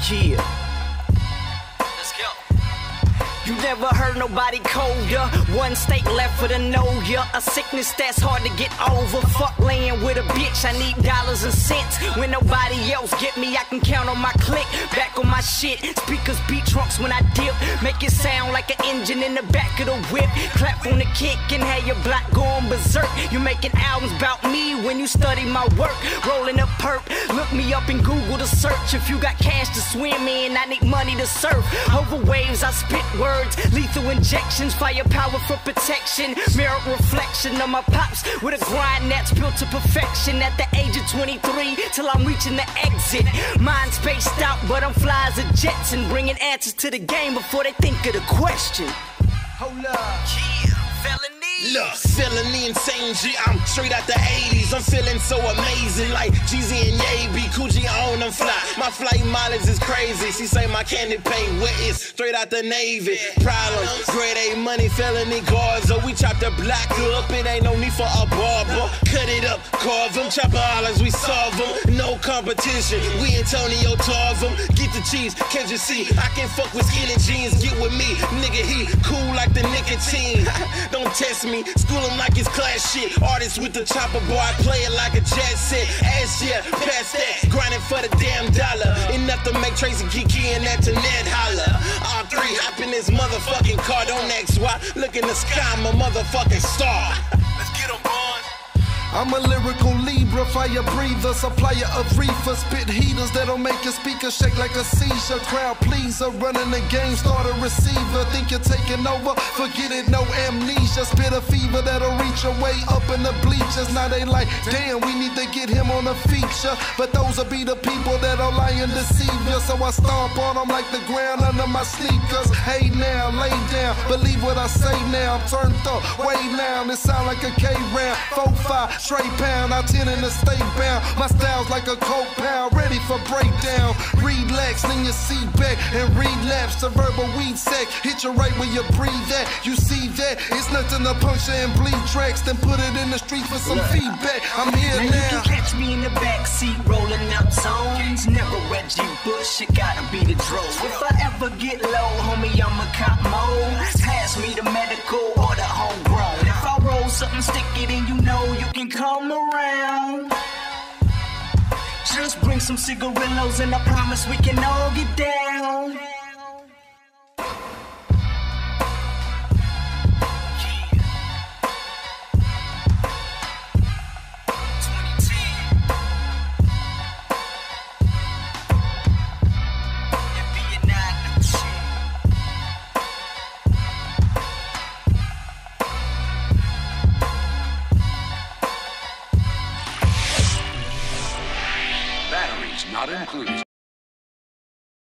Yeah. Let's go. You never heard nobody colder. One state left for the know ya. A sickness that's hard to get over. Fuck laying with a bitch, I need dollars and cents. When nobody else get me, I can count on my click. Back on my shit, speakers beat trunks when I dip. Make it sound like an engine in the back of the whip. Clap on the kick and have your block going berserk. You making albums about me when you study my work. Rolling up perp, look me up in Google to search. If you got cash to swim in, I need money to surf. Over waves, I spit words. Lethal injections, firepower for protection. Mirror reflection of my pops with a grind that's built to perfection. At the age of 23 till I'm reaching the exit. Mind spaced out, but I'm fly as a Jetson, bringing answers to the game before they think of the question. Hold up. Yeah, felony. Look, felony insane G, I'm straight out the 80s. I'm feeling so amazing, like Jeezy and Ye be Coochie on them fly. My flight mileage is crazy. She say my candy paint wet is straight out the Navy. Problems, grade A money, felony guards. So we chop the block up, it ain't no need for a barber. Cut it up, carve them, chop dollars, we solve them. No competition, we Antonio Tarve them. Get the cheese, can't you see? I can fuck with skinny jeans, get with me. Nigga, he cool like the nicotine. Don't test me, school him like it's class shit. Artist with the chopper, boy, I play it like a jet set. Ass yeah, past that, grinding for the damn dollar. Enough to make Tracy Kiki and that Jeanette holler. R3 hop in this motherfucking car, don't ask why. Look in the sky, I'm a motherfucking star. Let's get 'em on. I'm a lyrical Libra, fire breather, supplier of reefer, spit heaters that'll make your speaker shake like a seizure. Crowd pleaser, running the game, start a receiver. Think you're taking over? Forget it, no amnesia. Spit a fever that'll reach your way up in the bleachers. Now they like, damn, we need to get him on a feature. But those'll be the people that'll lie and deceive you. So I stomp on them like the ground under my sneakers. Hey now, lay down, believe what I say now. I'm turned up, way down, it sound like a K-round. 4-5. Straight pound, I 10 in the state bound. My style's like a coke pound, ready for breakdown. Relax, lean your seat back and relapse. The verbal weed sack, hit you right where you breathe at. You see that? It's nothing to puncture and bleed tracks, then put it in the street for some feedback. I'm here now. You can catch me in the backseat rolling up zones. Never Reggie Bush, it gotta be the drove. If I ever get low, homie, I'ma cop mode. Pass me the medical or the homegrown. If I roll something sticky, then you know you can come around. Just bring some cigarillos and I promise we can all get down. Batteries not included.